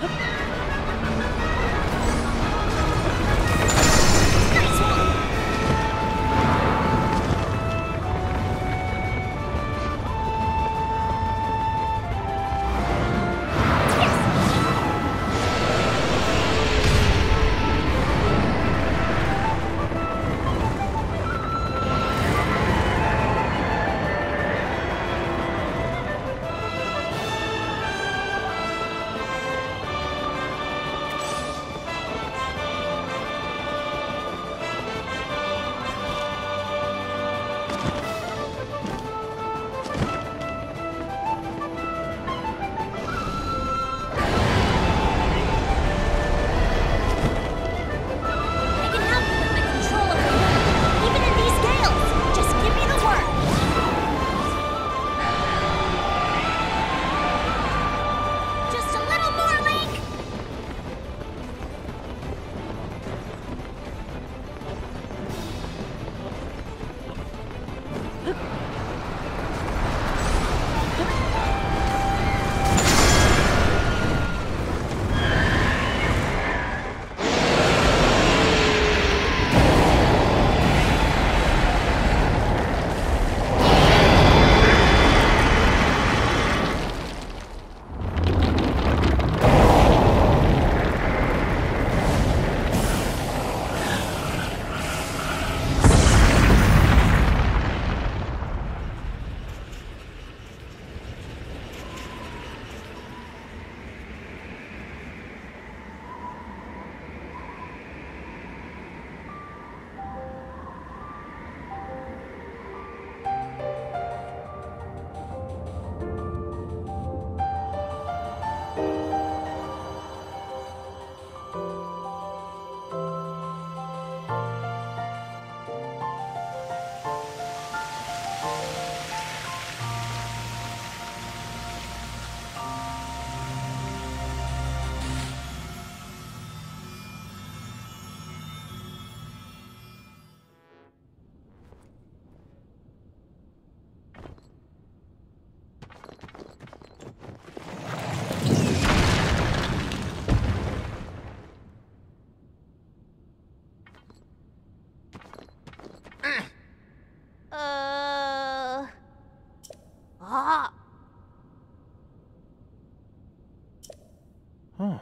Huh.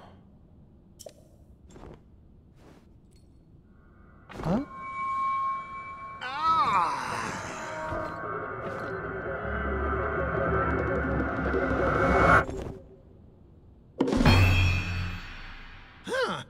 Huh? Huh.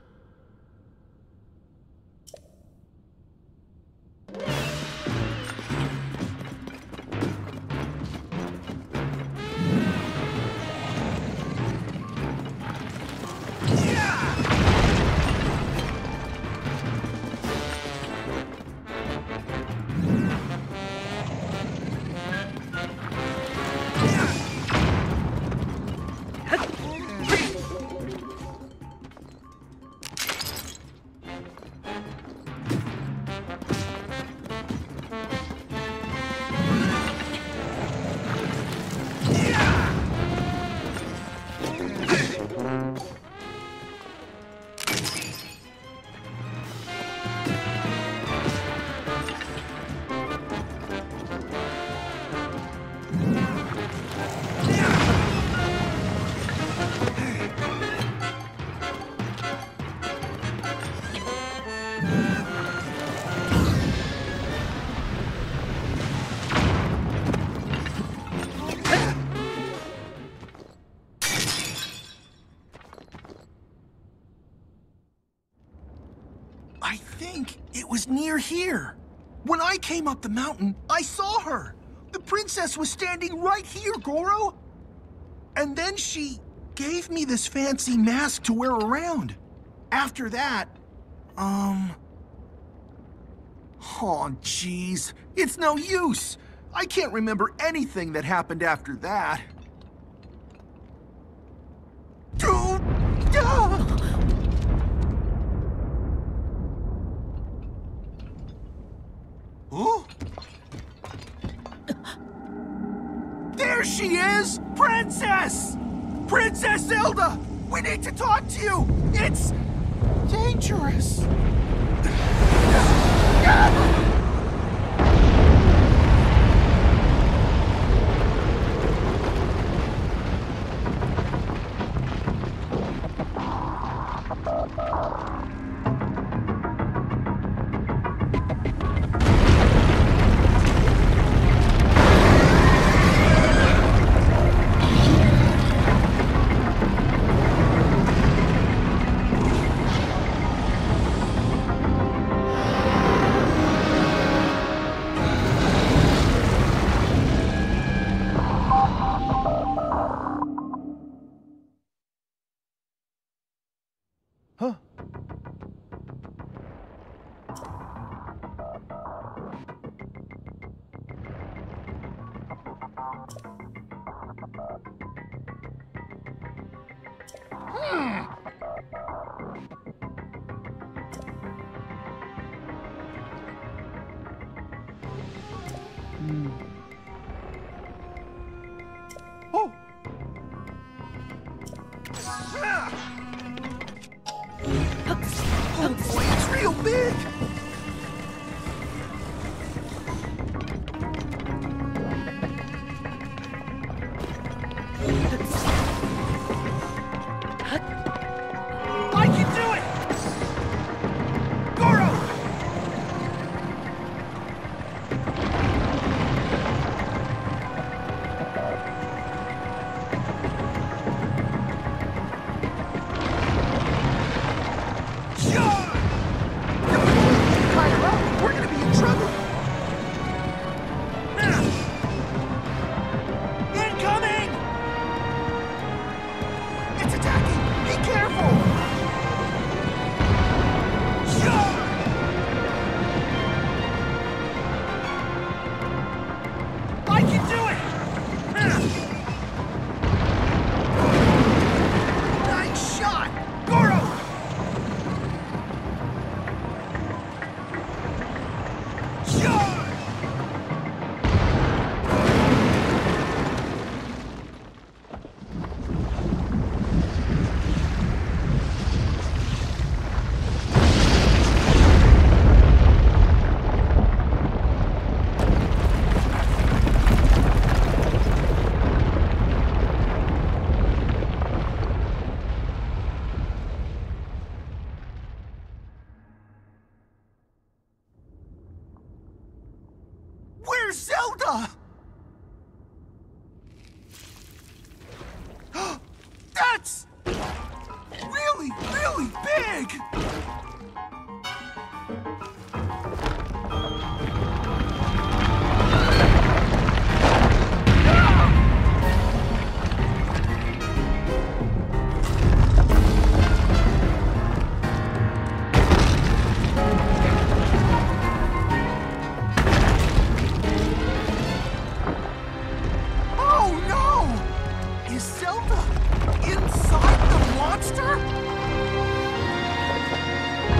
I think it was near here. When I came up the mountain, I saw her. The princess was standing right here, Goro. And then she gave me this fancy mask to wear around. After that, oh, jeez. It's no use. I can't remember anything that happened after that. Dude! Oh? There she is! Princess! Princess Zelda! We need to talk to you! It's dangerous! Huh? Oh! Oh boy, it's real big! I can do it! Goro! We're gonna be in trouble! Incoming! It's attacking! Be careful! I can do it! Nice shot! Goro! Where's Zelda? That's really, really big! Oh no! Is Zelda inside the monster?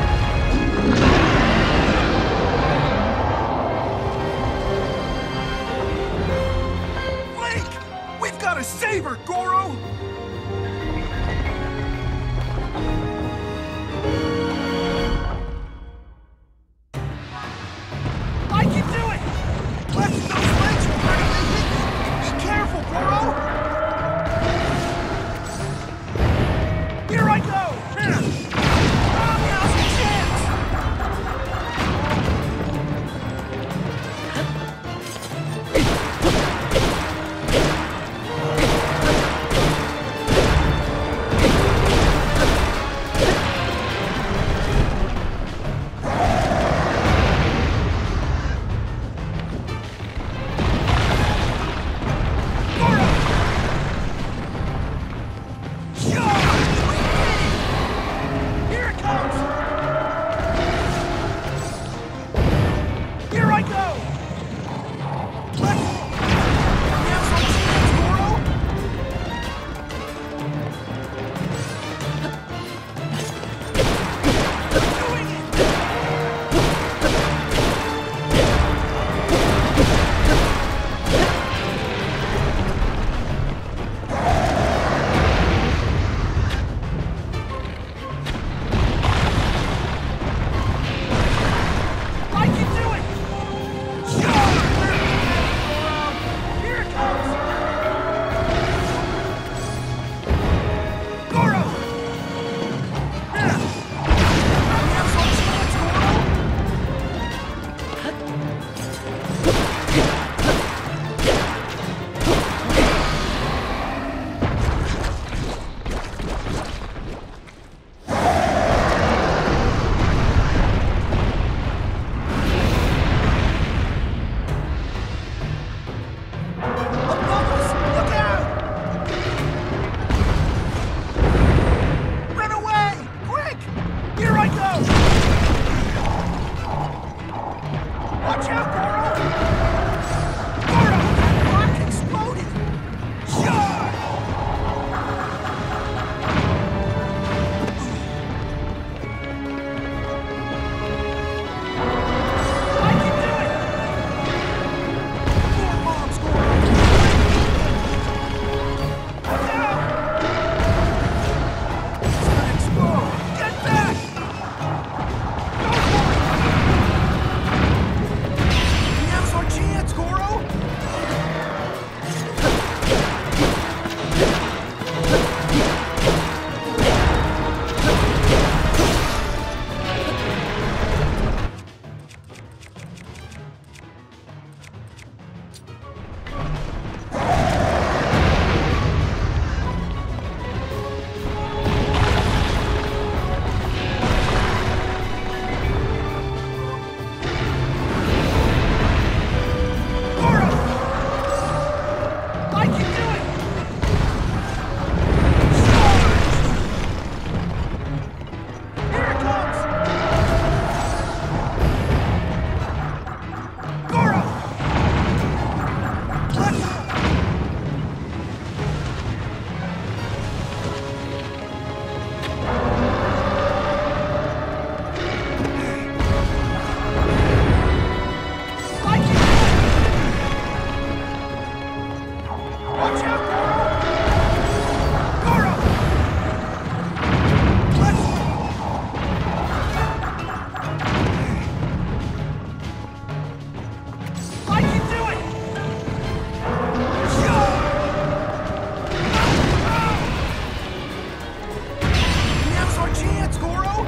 chance, Goro!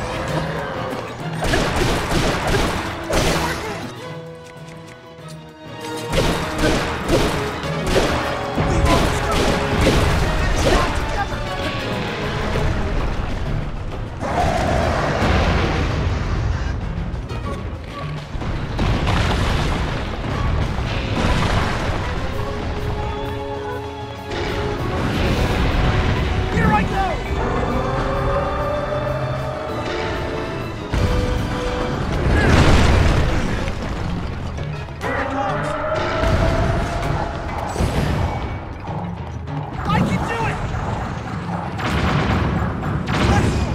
We've almost done it! Finish it all together! Here I go! Here it comes! I can do it! Let's go!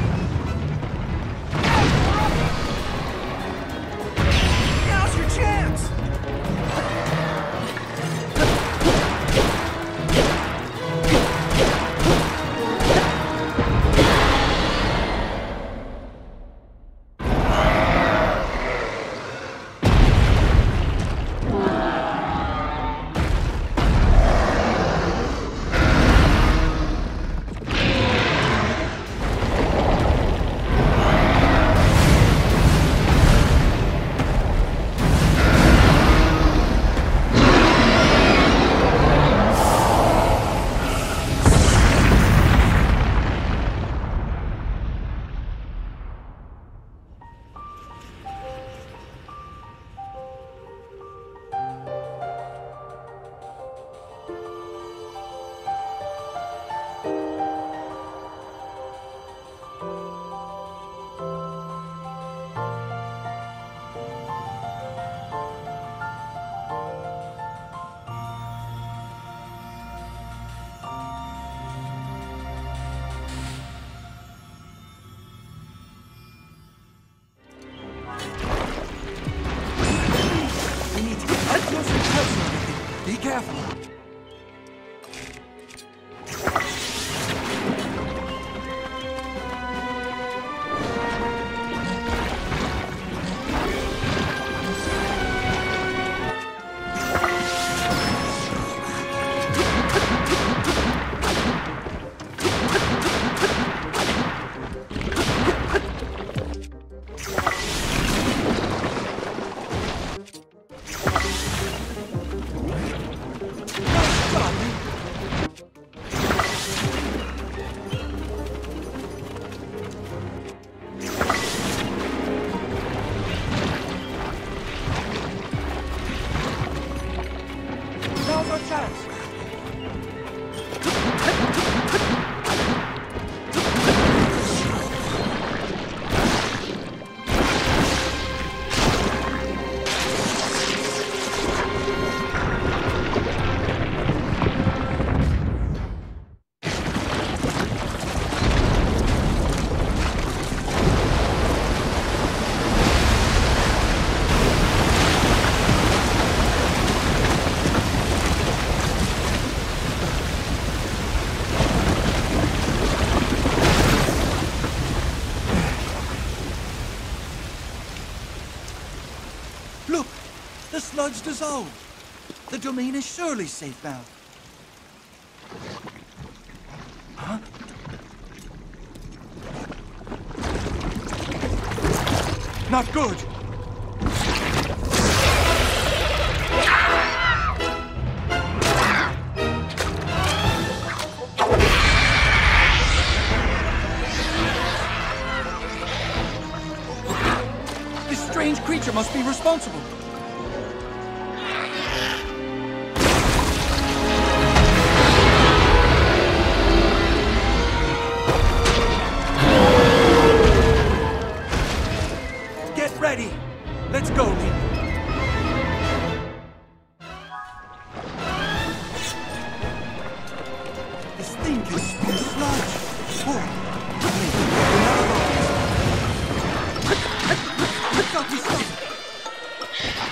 Now's your chance! We need to get up close and personal. Be careful. Now's our chance. Look! The sludge dissolved. The domain is surely safe now. Huh? Not good! This strange creature must be responsible. Get ready. Let's go, Link. This thing can spew sludge. Oh, maybe another one. Stop, stop.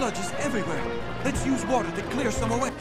sludge is everywhere. Let's use water to clear some away.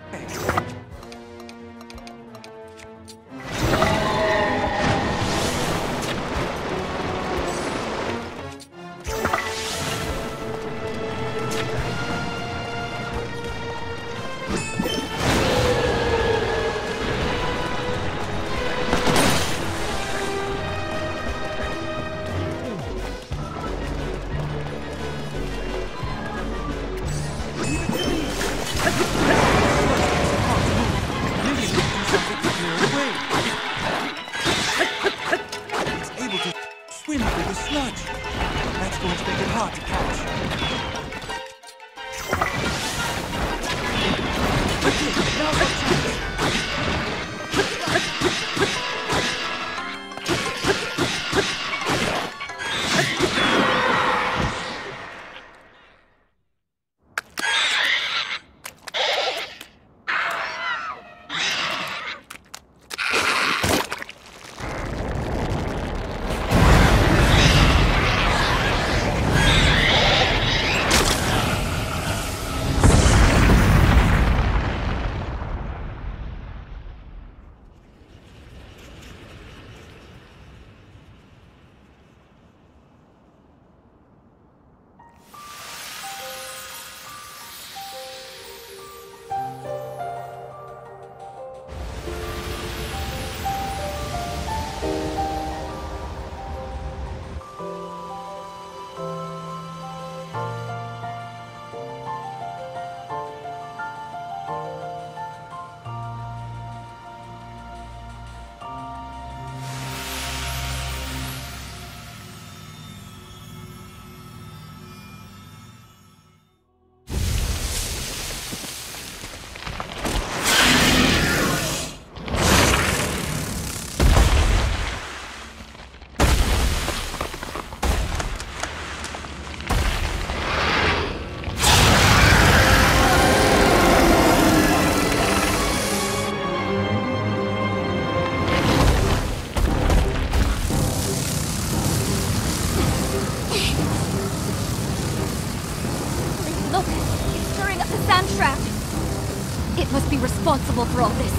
Responsible for all this.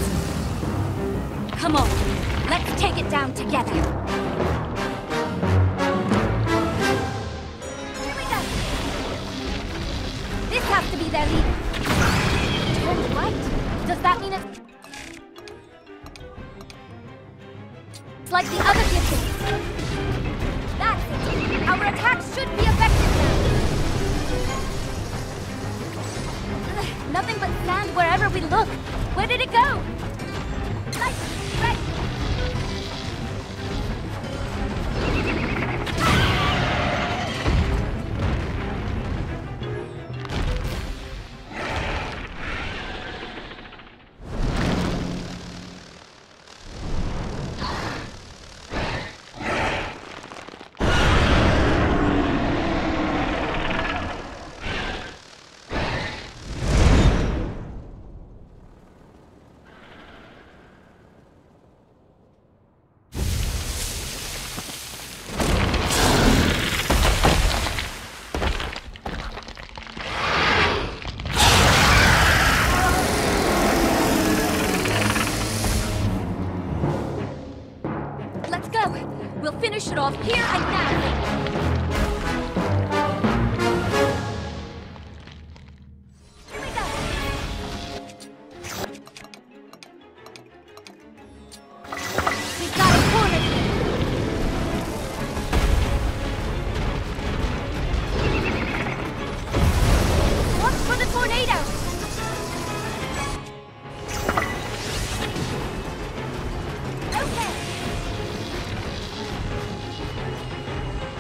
Come on, let's take it down together. Here we go. This has to be their leader. Turned right? Does that mean it's like the other distance? That's it. Our attacks should be effective now. Nothing but sand wherever we look. Where did it go? Right. Finish it off here and now. Here we go. We've got a corner here. Watch for the tornado. Okay.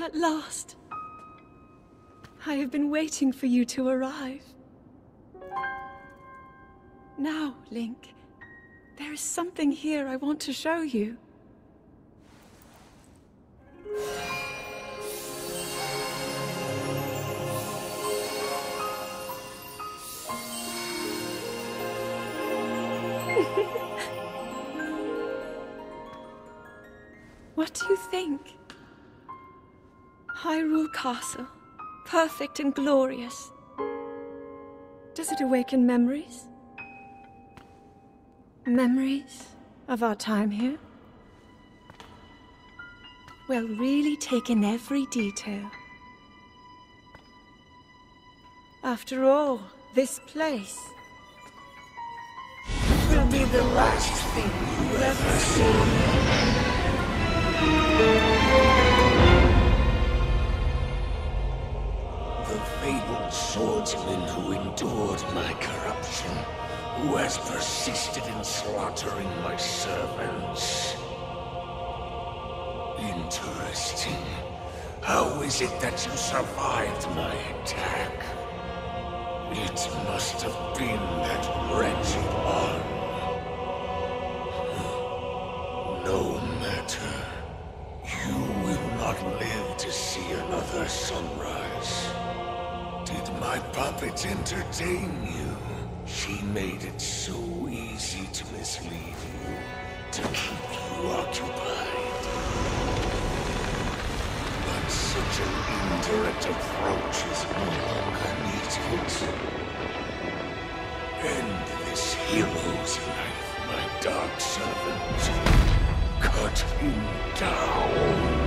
At last. I have been waiting for you to arrive. Now, Link, there is something here I want to show you. What do you think? Hyrule Castle, perfect and glorious. Does it awaken memories? Memories of our time here? Well, really take in every detail. After all, this place will be the last thing you ever see. The fabled swordsman who endured my corruption, who has persisted in slaughtering my servants. Interesting. How is it that you survived my attack? It must have been that wretched one. No matter. You will not live to see another sunrise. Did my puppet entertain you? She made it so easy to mislead you, to keep you occupied. But such an indirect approach is no longer needed. End this hero's life, my dark servant. Cut him down.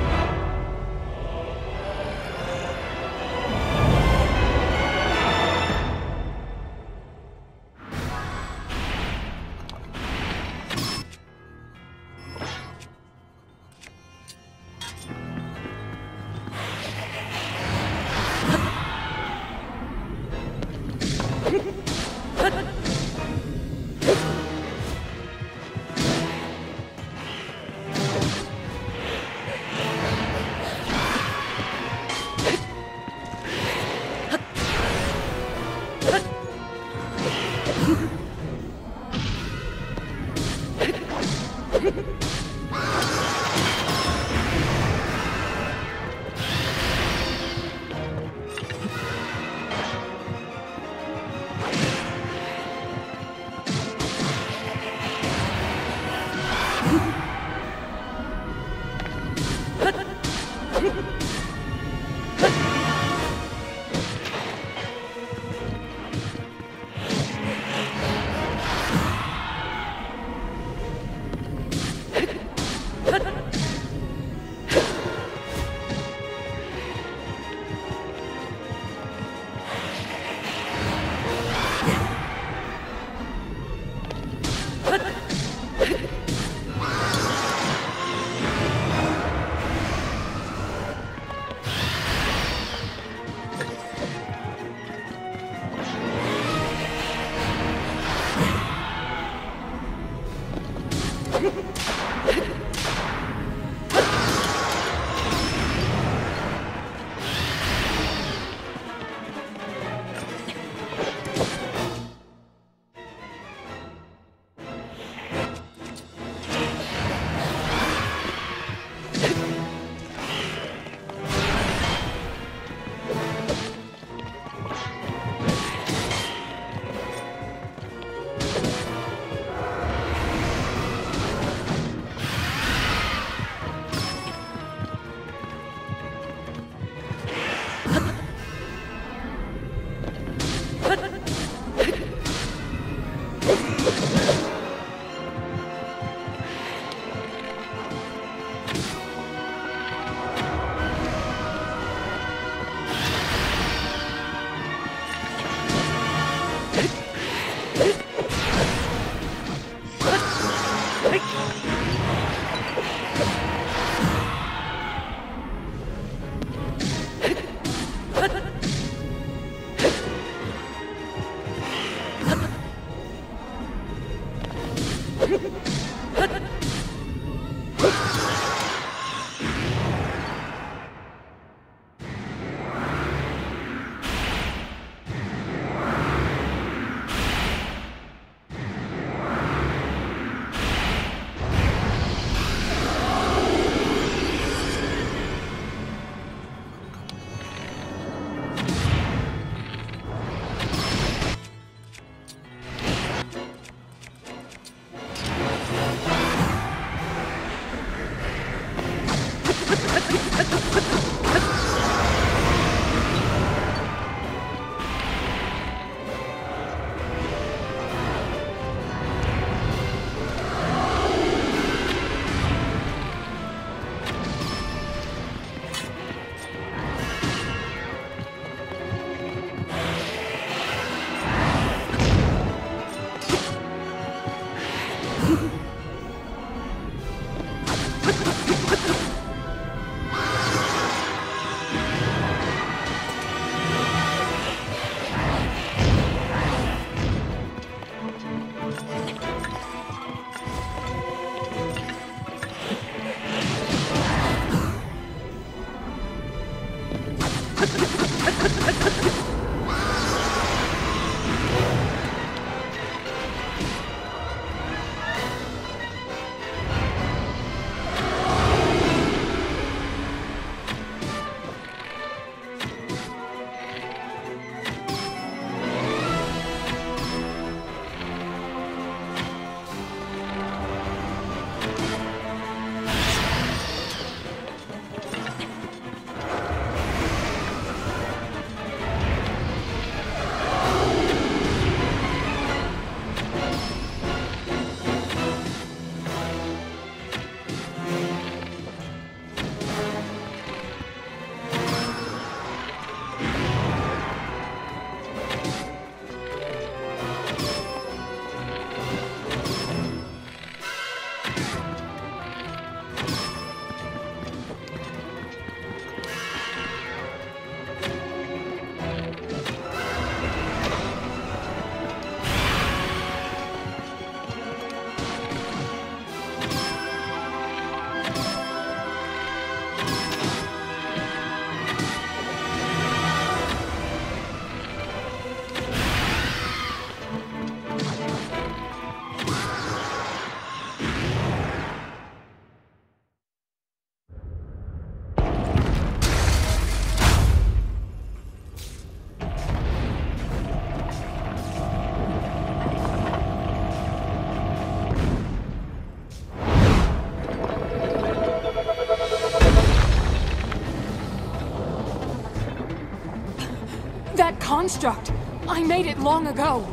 That construct! I made it long ago!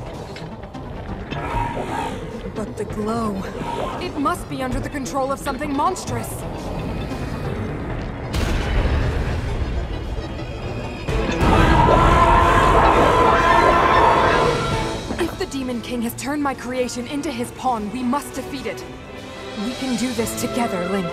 But the glow... It must be under the control of something monstrous! If the Demon King has turned my creation into his pawn, we must defeat it. We can do this together, Link.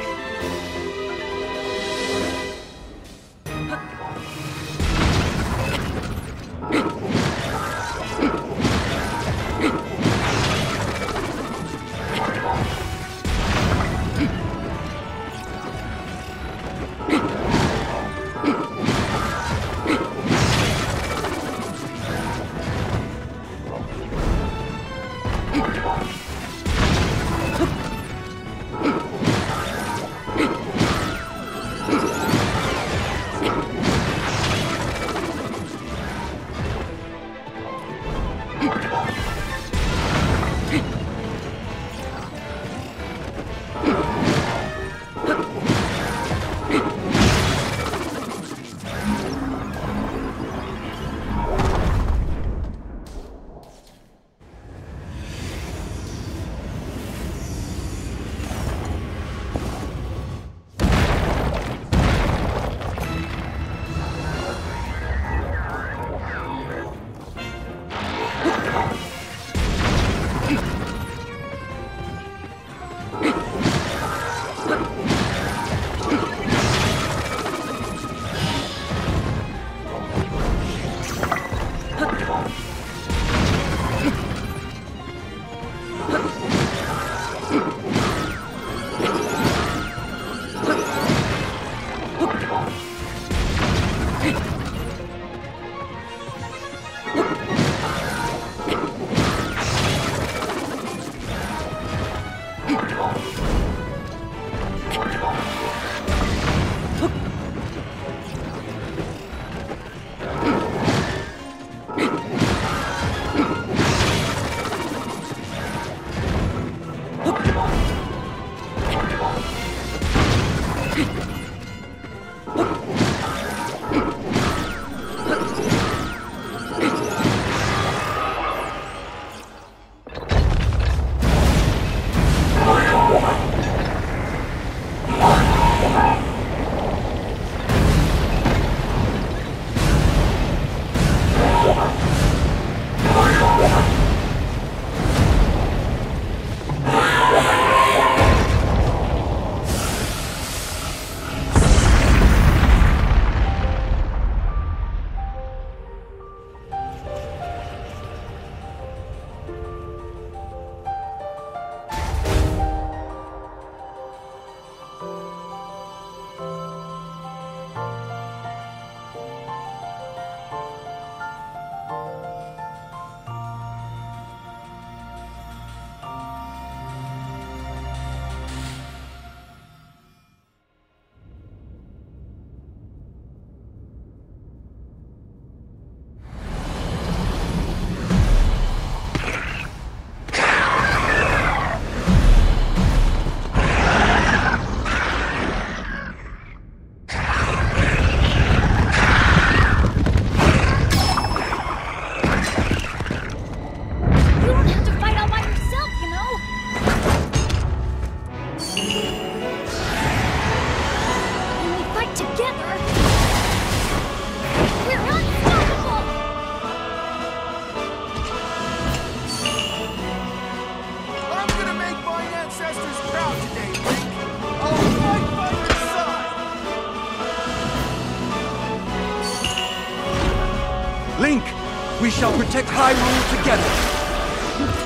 Link, we shall protect Hyrule together.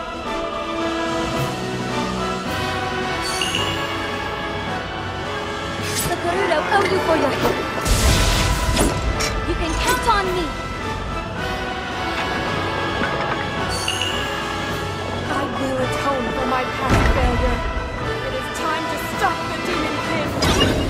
The Gerudo owe you for your help. You can count on me. I will atone for my past failure. It is time to stop the Demon King.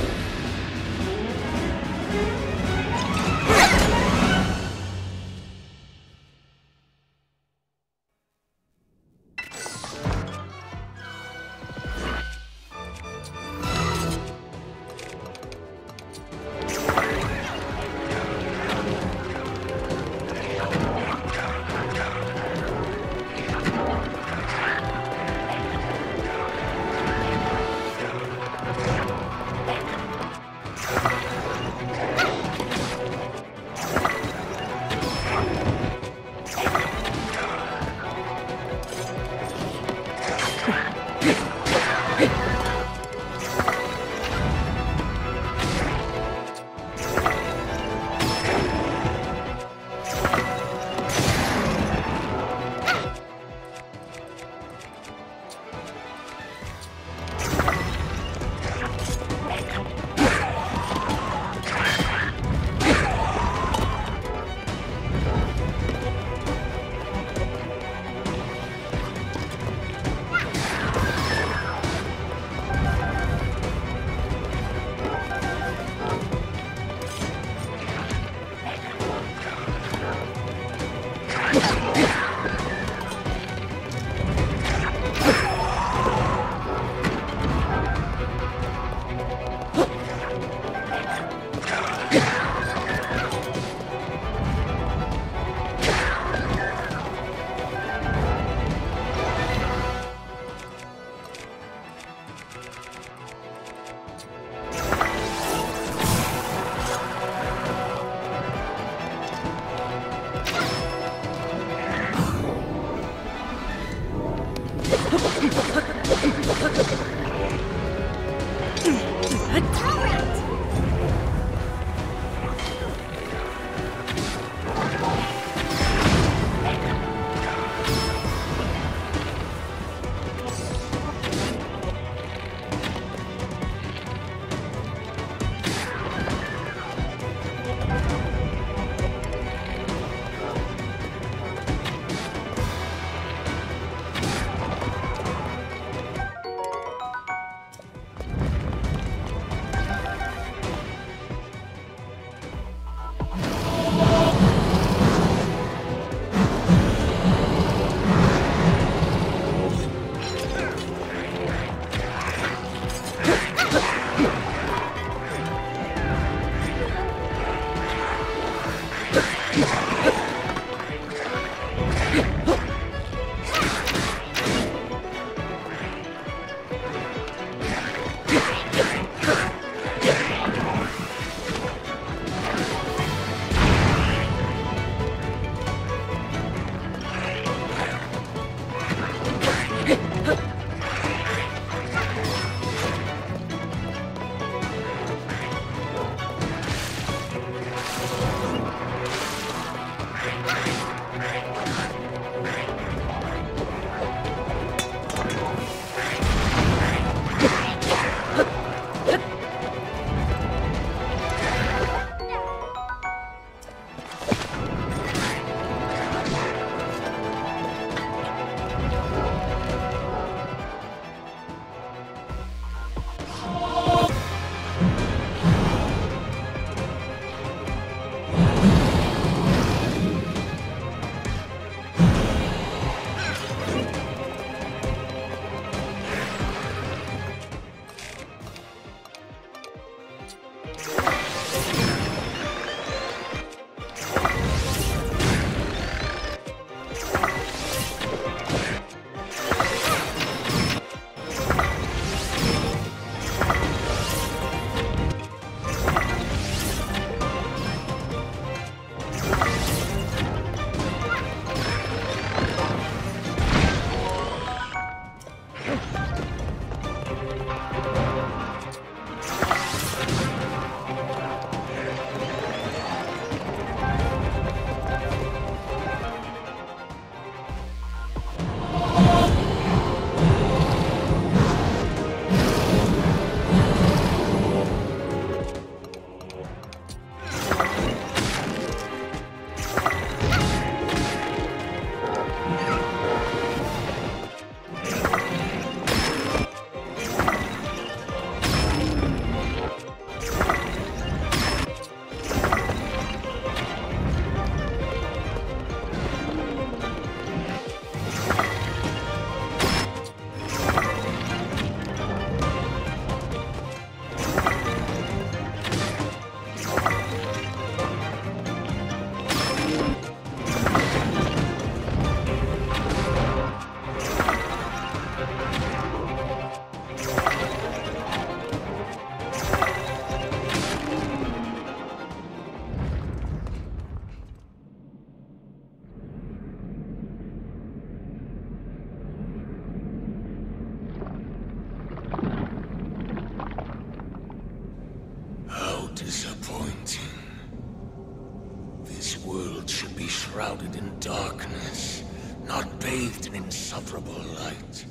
shrouded in darkness, not bathed in insufferable light.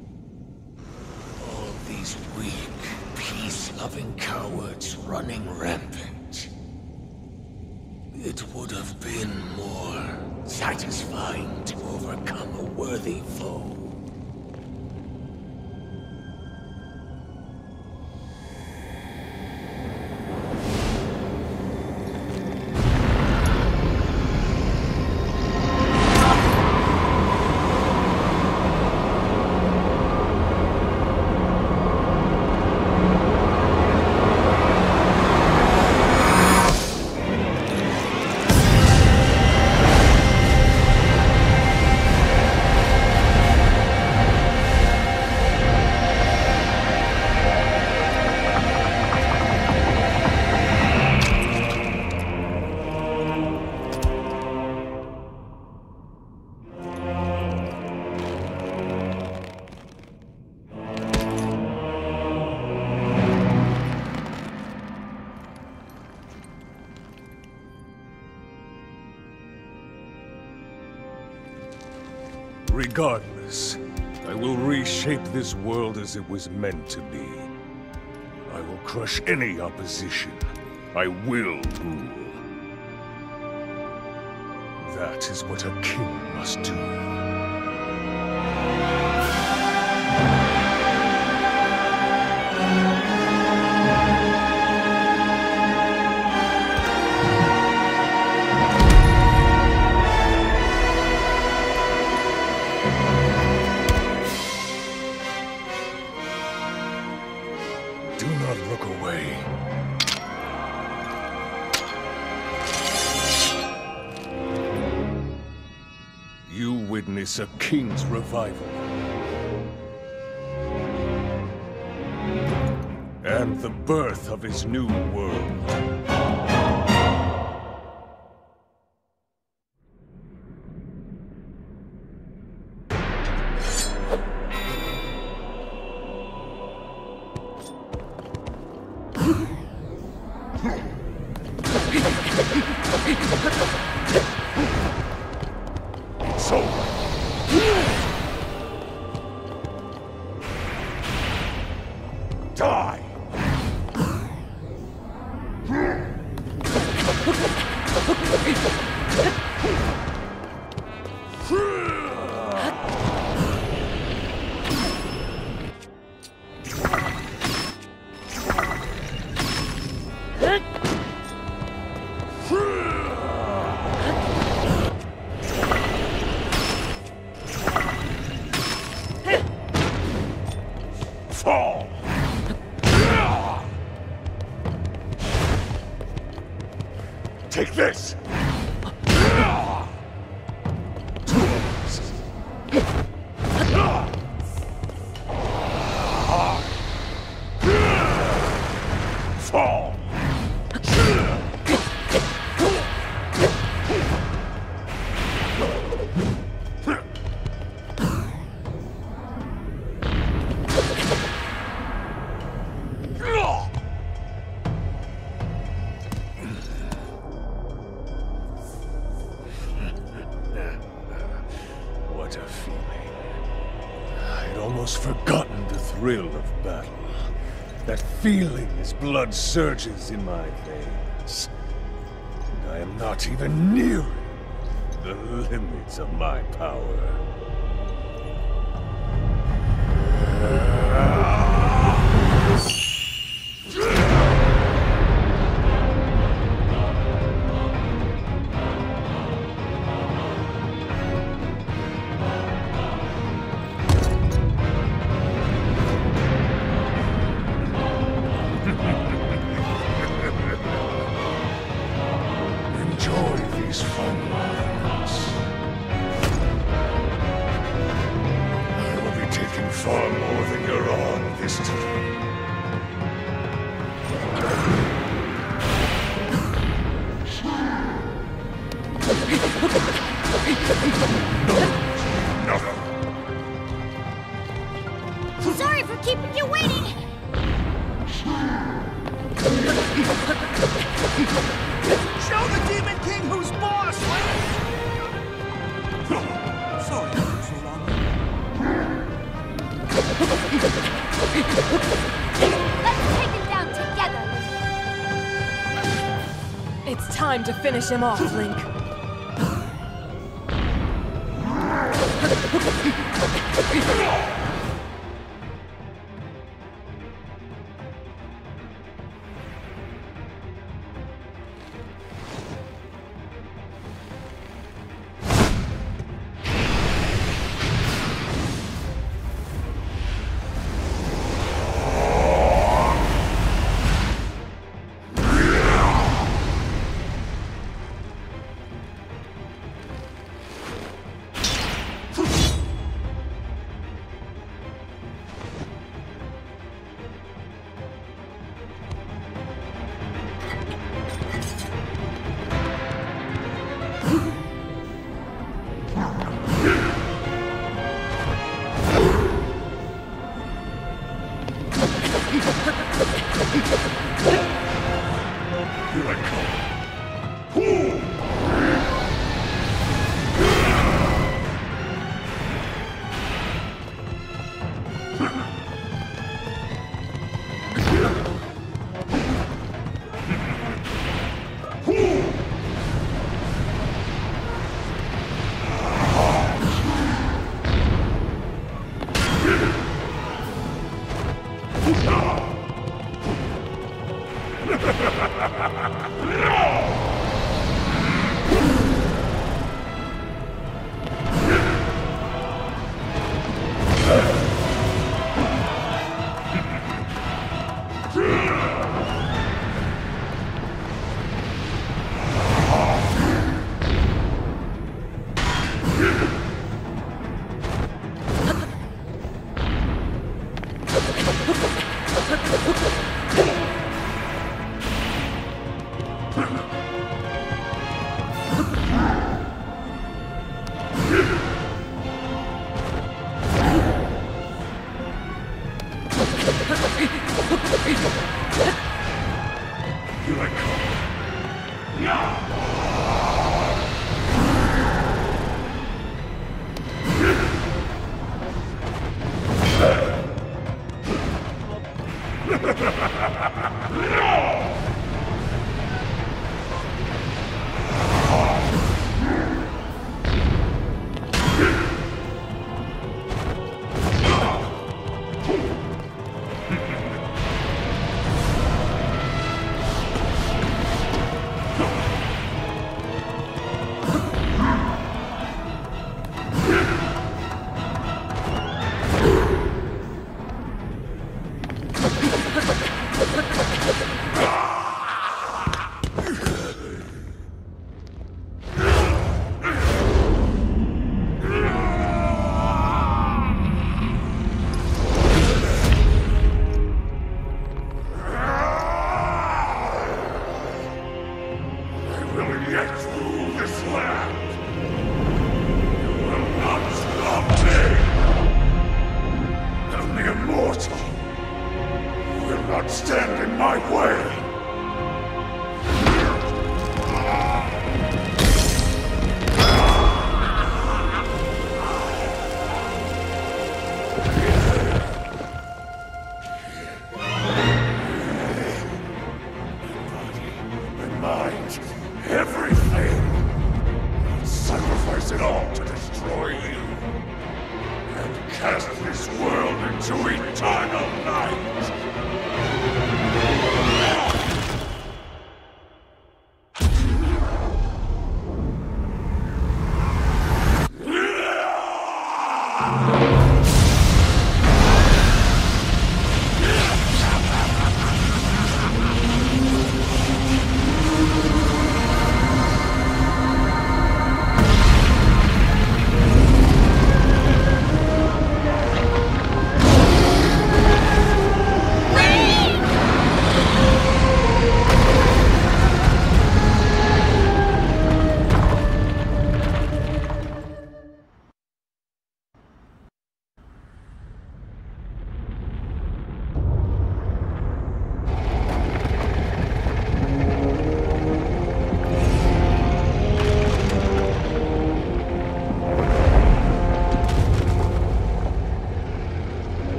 All these weak, peace-loving cowards running rampant. It would have been more satisfying to overcome a worthy foe. Regardless, I will reshape this world as it was meant to be. I will crush any opposition. I will rule. That is what a king must do. Do not look away. You witness a king's revival. And the birth of his new world. It's over. Die! Fall! Take this! Fall! What a feeling. I'd almost forgotten the thrill of battle. That feeling as blood surges in my veins. And I am not even nearing the limits of my power. Enjoy these fun moments. I will be taking far more than you're on this time. Sorry for keeping you waiting! Show the Demon King who's boss, Link! Sorry it took so long. Let's take him down together! It's time to finish him off, Link.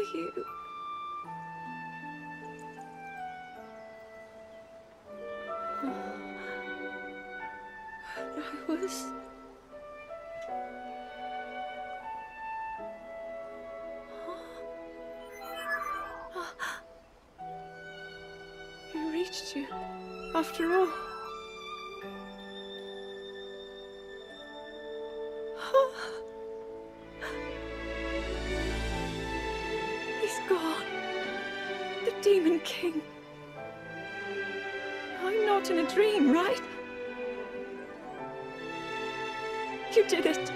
you. I was... You reached you, after all. He's gone. The Demon King. I'm not in a dream, right? You did it.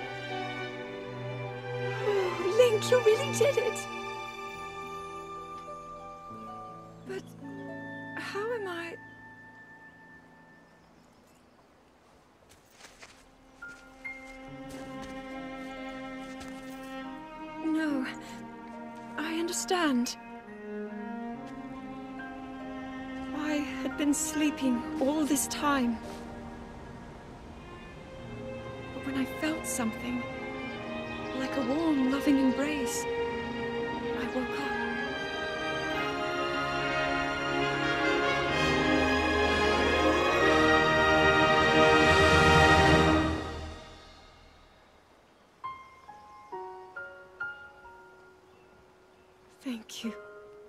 Oh, Link, you really did it. But how am I... No, I understand. I had been sleeping all this time. But when I felt something, like a warm, loving embrace, I woke up. Thank you.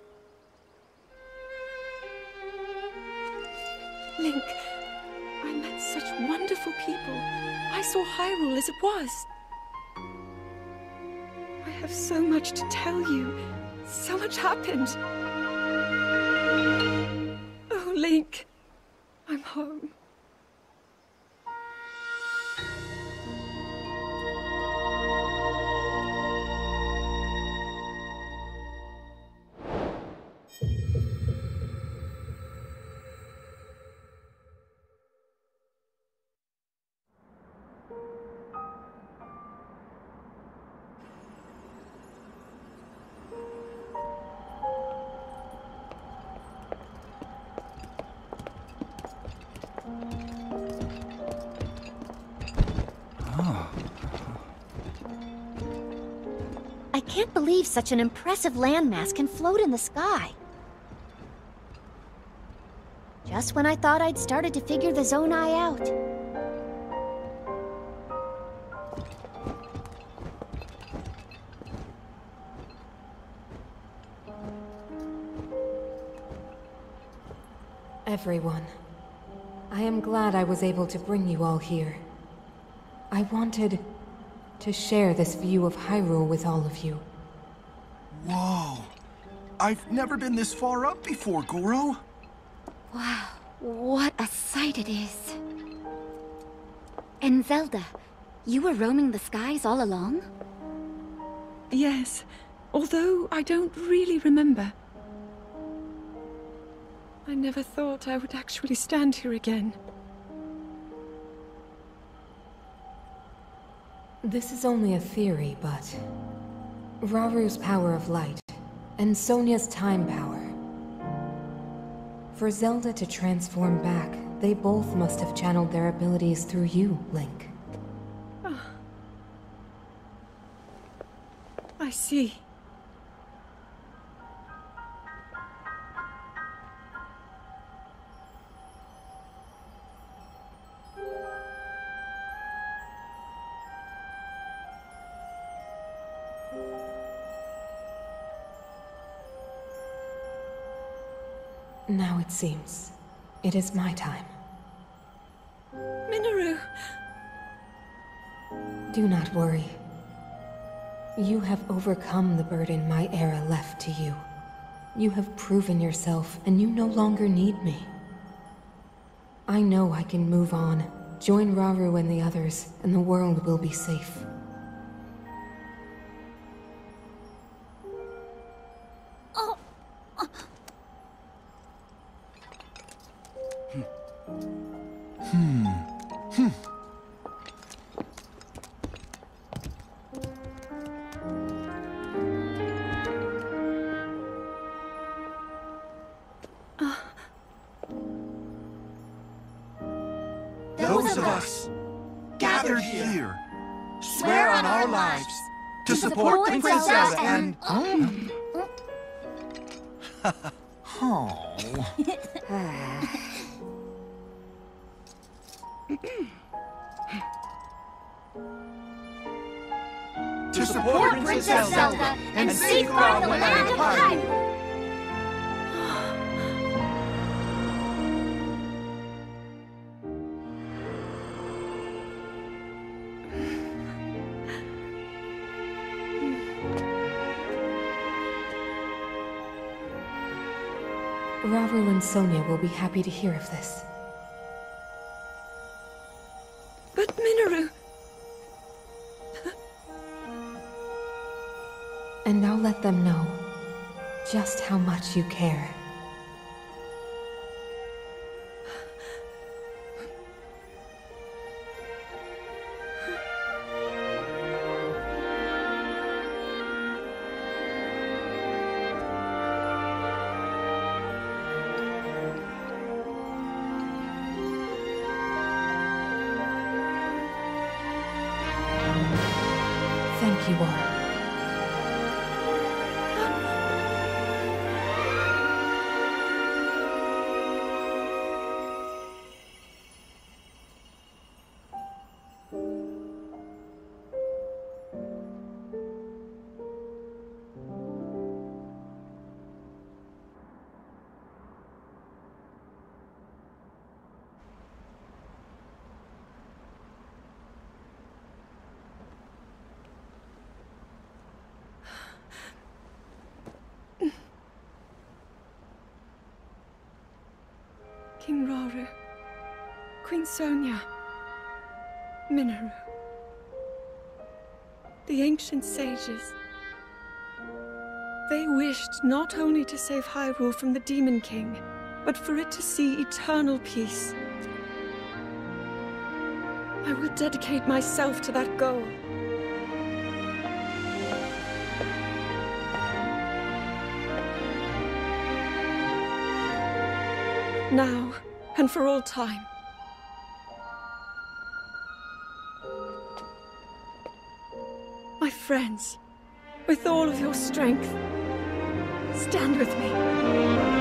Link, I met such wonderful people. I saw Hyrule as it was. I have so much to tell you. So much happened. Oh, Link, I'm home. I can't believe such an impressive landmass can float in the sky. Just when I thought I'd started to figure the Zonai out. Everyone, I am glad I was able to bring you all here. I wanted to share this view of Hyrule with all of you. Whoa. I've never been this far up before, Goro. Wow, what a sight it is. And Zelda, you were roaming the skies all along? Yes, although I don't really remember. I never thought I would actually stand here again. This is only a theory, but Raru's power of light and Sonia's time power. For Zelda to transform back, they both must have channeled their abilities through you, Link. I see. Now it seems it is my time. Minoru! Do not worry. You have overcome the burden my era left to you. You have proven yourself, and you no longer need me. I know I can move on, join Raru and the others, and the world will be safe. Those of us gathered here swear on our lives to support Princess Zelda and... Oh. To support Princess Zelda and safeguard the land of Hyrule! Rauru and Sonia will be happy to hear of this. But Minoru... And now let them know just how much you care. Thank you all. King Rauru, Queen Sonia, Minoru. The ancient sages. They wished not only to save Hyrule from the Demon King, but for it to see eternal peace. I will dedicate myself to that goal. Now, and for all time. My friends, with all of your strength, stand with me.